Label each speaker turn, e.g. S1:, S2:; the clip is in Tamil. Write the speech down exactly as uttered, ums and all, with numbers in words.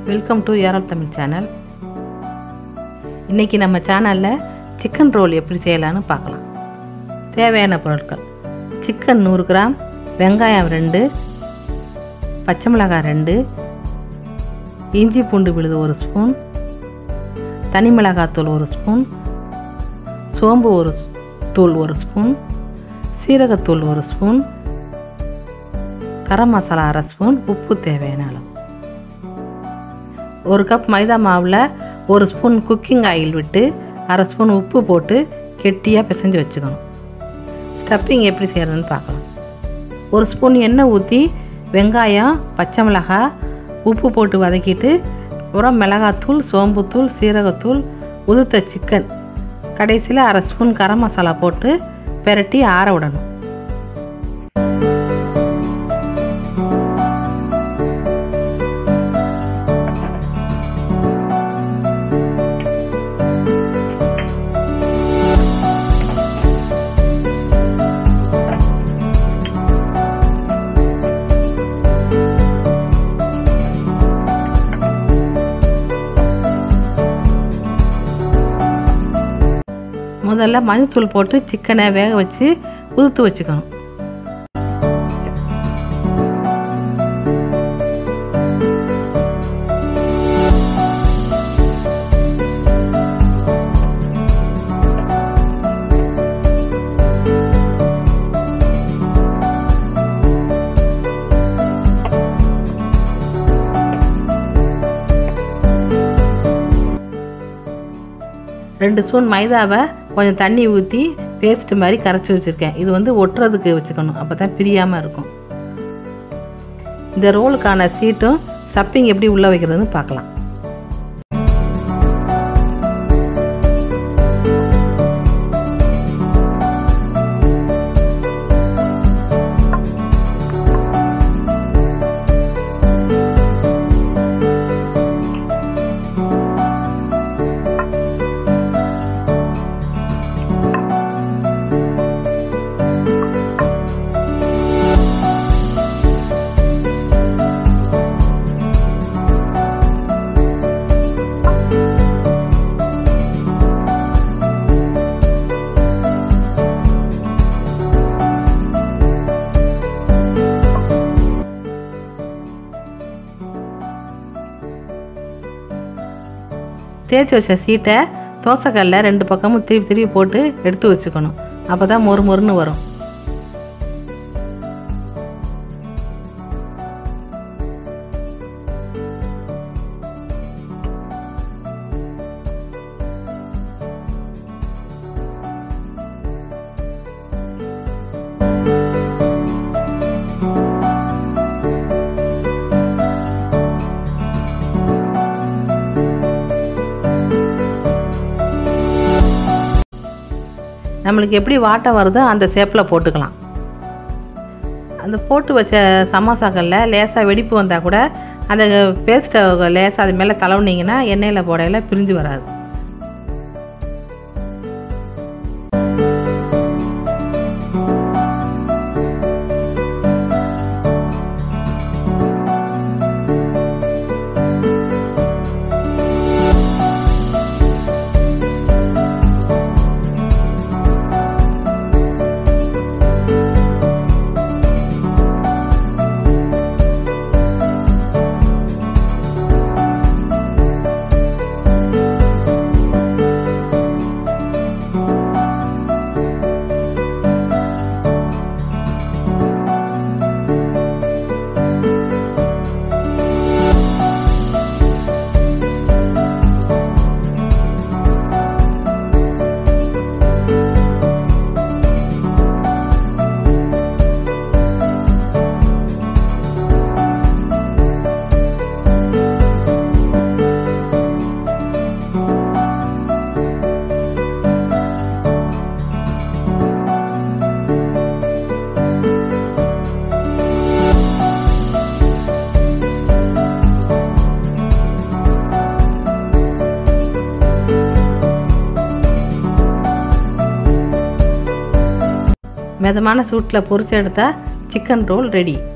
S1: வெல்கம் டு யாரால் தமிழ் சேனல். இன்றைக்கி நம்ம சேனலில் சிக்கன் ரோல் எப்படி செய்யலான்னு பார்க்கலாம். தேவையான பொருட்கள்: சிக்கன் நூறு கிராம், வெங்காயம் ரெண்டு, பச்சை மிளகாய் ரெண்டு, இஞ்சி பூண்டு விழுது ஒரு ஸ்பூன், தனி மிளகாத்தூள் ஒரு ஸ்பூன், சோம்பு ஒரு தூள் ஒரு ஸ்பூன், சீரகத்தூள் ஒரு ஸ்பூன், கரம் மசாலா அரை ஸ்பூன், உப்பு தேவையான அளவு. ஒரு கப் மைதா மாவில் ஒரு ஸ்பூன் குக்கிங் ஆயில் விட்டு அரை ஸ்பூன் உப்பு போட்டு கெட்டியாக பிசைஞ்சு வச்சுக்கணும். ஸ்டஃப்பிங் எப்படி செய்கிறதுன்னு பார்க்கலாம். ஒரு ஸ்பூன் எண்ணெய் ஊற்றி வெங்காயம், பச்சை மிளகாய், உப்பு போட்டு வதக்கிட்டு அப்புறம் மிளகாத்தூள், சோம்புத்தூள், சீரகத்தூள், உதுத்த சிக்கன், கடைசியில் அரை ஸ்பூன் கரம் மசாலா போட்டு பெரட்டி ஆற விடணும். முதல்ல மஞ்சள் போட்டு சிக்கனை வேக வச்சு உதுத்து வச்சுக்கணும். ரெண்டு ஸ்பூன் மைதாவை கொஞ்சம் தண்ணி ஊற்றி பேஸ்ட்டு மாதிரி கரைச்சி வச்சுருக்கேன். இது வந்து ஒட்டுறதுக்கு வச்சுக்கணும், அப்போ தான் பிரியாமல் இருக்கும். இந்த ரோலுக்கான சீட்டும் ஸ்டஃப்பிங் எப்படி உள்ளே வைக்கிறதுன்னு பார்க்கலாம். தேய்ச்சி வச்ச சீட்டை தோசைக்கல்லில் ரெண்டு பக்கமும் திருப்பி திருப்பி போட்டு எடுத்து வச்சுக்கணும். அப்போ தான் மொறு மொறுன்னு வரும். நம்மளுக்கு எப்படி வாட்டம் வருதோ அந்த ஷேப்பில் போட்டுக்கலாம். அந்த போட்டு வச்ச சமோசாக்களில் லேசாக வெடிப்பு வந்தால் கூட அந்த பேஸ்ட்டை லேசாக அது மேலே தடவுனீங்கன்னா எண்ணெயில் போடையில் பிரிஞ்சு வராது. மிதமான சூட்டில் பொரிச்சு எடுத்தால் சிக்கன் ரோல் ரெடி.